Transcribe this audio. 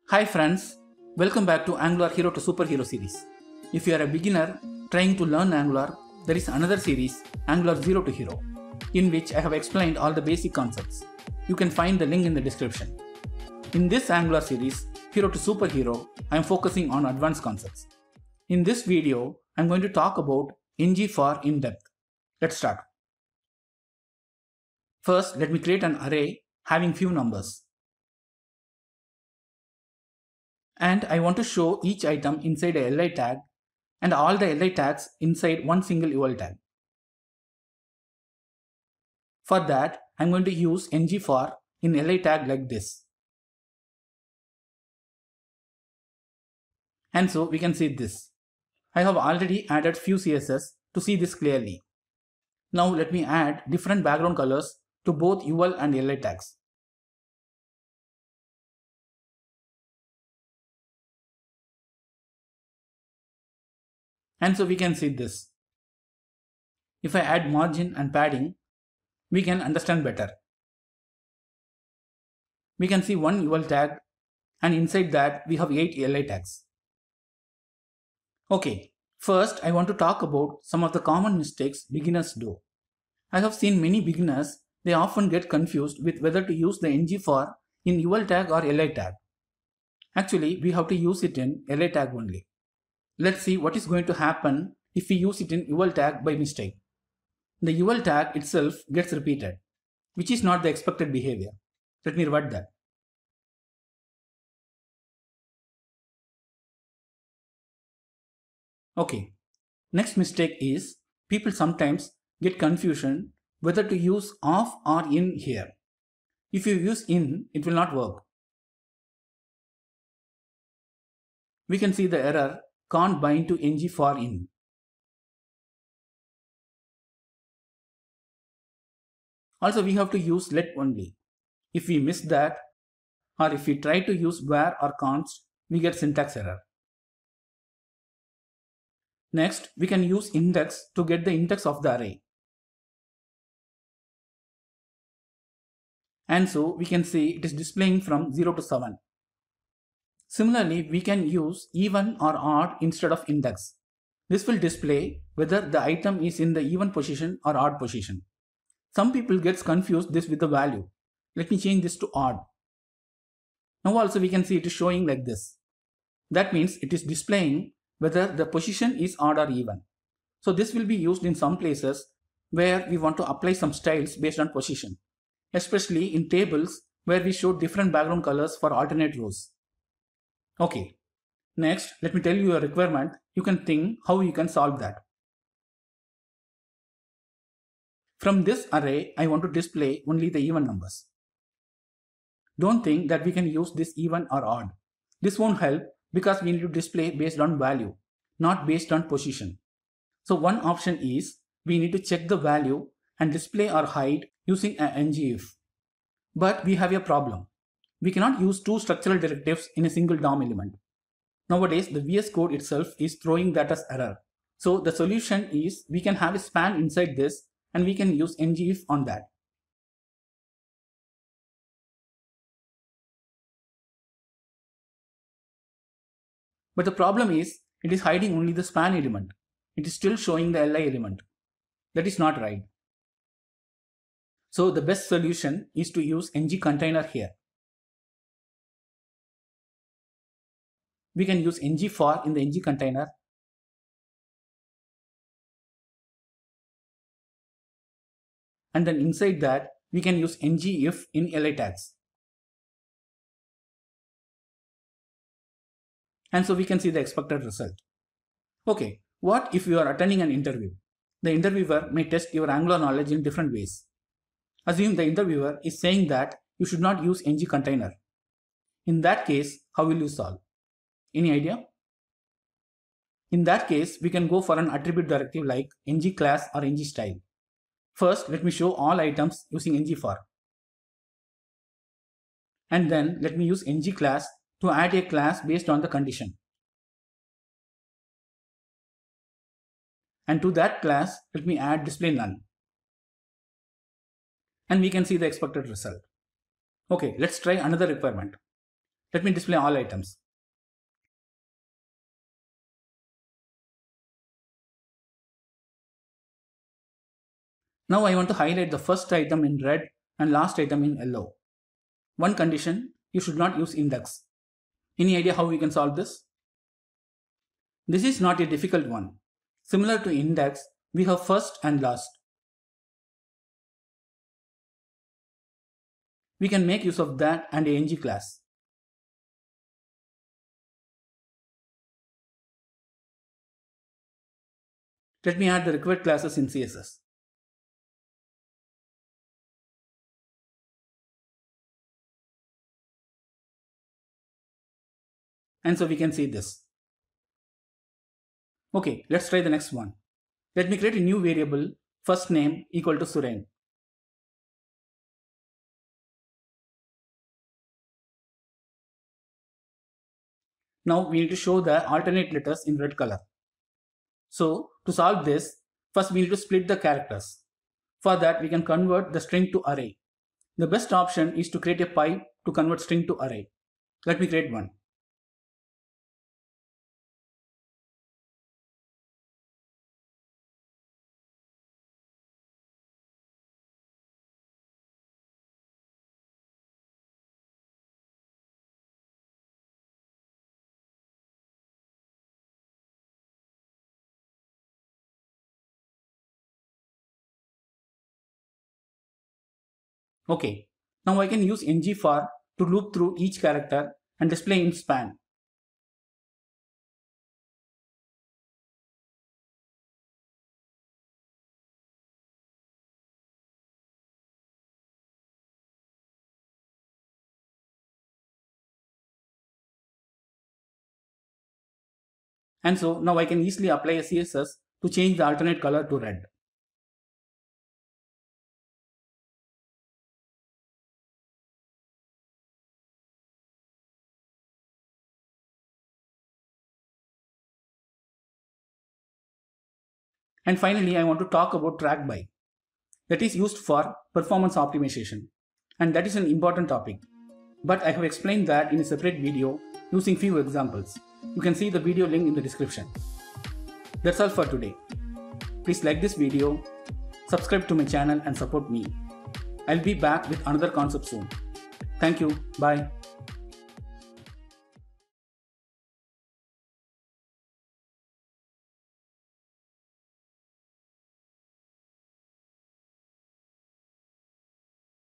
Hi friends, welcome back to Angular Hero to Superhero series. If you are a beginner trying to learn Angular, there is another series, Angular 0 to Hero, in which I have explained all the basic concepts. You can find the link in the description. In this Angular series, Hero to Superhero, I am focusing on advanced concepts. In this video, I am going to talk about ngFor in depth. Let's start. First, let me create an array having few numbers. And I want to show each item inside a li tag and all the li tags inside one single UL tag. For that, I'm going to use ngFor in li tag like this. And so we can see this. I have already added few CSS to see this clearly. Now let me add different background colors to both UL and li tags. And so we can see this. If I add margin and padding, we can understand better. We can see one UL tag and inside that we have 8 li tags. Okay, first I want to talk about some of the common mistakes beginners do. I have seen many beginners, they often get confused with whether to use the ngFor in UL tag or li tag. Actually, we have to use it in li tag only. Let's see what is going to happen if we use it in UL tag by mistake. The UL tag itself gets repeated, which is not the expected behavior. Let me revert that. Okay, next mistake is people sometimes get confusion whether to use off or in here. If you use in, it will not work. We can see the error can't bind to ngFor in. Also, we have to use let only. If we miss that, or if we try to use where or const, we get syntax error. Next, we can use index to get the index of the array. And so we can see it is displaying from 0 to 7. Similarly, we can use even or odd instead of index. This will display whether the item is in the even position or odd position. Some people get confused this with the value. Let me change this to odd. Now also we can see it is showing like this. That means it is displaying whether the position is odd or even. So this will be used in some places where we want to apply some styles based on position, especially in tables where we show different background colors for alternate rows. Okay, next let me tell you a requirement. You can think how you can solve that. From this array, I want to display only the even numbers. Don't think that we can use this even or odd. This won't help because we need to display based on value, not based on position. So one option is we need to check the value and display or hide using a ngIf. But we have a problem. We cannot use two structural directives in a single DOM element. Nowadays, the VS Code itself is throwing that as error. So the solution is we can have a span inside this and we can use ngIf on that. But the problem is it is hiding only the span element. It is still showing the li element. That is not right. So the best solution is to use ngContainer here. We can use ngFor in the ngContainer. And then inside that, we can use ngIf in li tags. And so we can see the expected result. Okay, what if you are attending an interview? The interviewer may test your Angular knowledge in different ways. Assume the interviewer is saying that you should not use ngContainer. In that case, how will you solve? Any idea? In that case, we can go for an attribute directive like ngClass or ngStyle. First, let me show all items using ngFor. And then let me use ngClass to add a class based on the condition. And to that class, let me add display none. And we can see the expected result. Okay, let's try another requirement. Let me display all items. Now I want to highlight the first item in red and last item in yellow. One condition, you should not use index. Any idea how we can solve this? This is not a difficult one. Similar to index, we have first and last. We can make use of that and a ng class. Let me add the required classes in CSS. And so we can see this. Okay, let's try the next one. Let me create a new variable, first name equal to Suren. Now we need to show the alternate letters in red color. So to solve this, first we need to split the characters. For that we can convert the string to array. The best option is to create a pipe to convert string to array. Let me create one. Okay, now I can use ngFor to loop through each character and display in span. And so now I can easily apply a CSS to change the alternate color to red. And finally, I want to talk about trackBy, that is used for performance optimization. And that is an important topic. But I have explained that in a separate video using few examples. You can see the video link in the description. That's all for today. Please like this video, subscribe to my channel and support me. I'll be back with another concept soon. Thank you. Bye.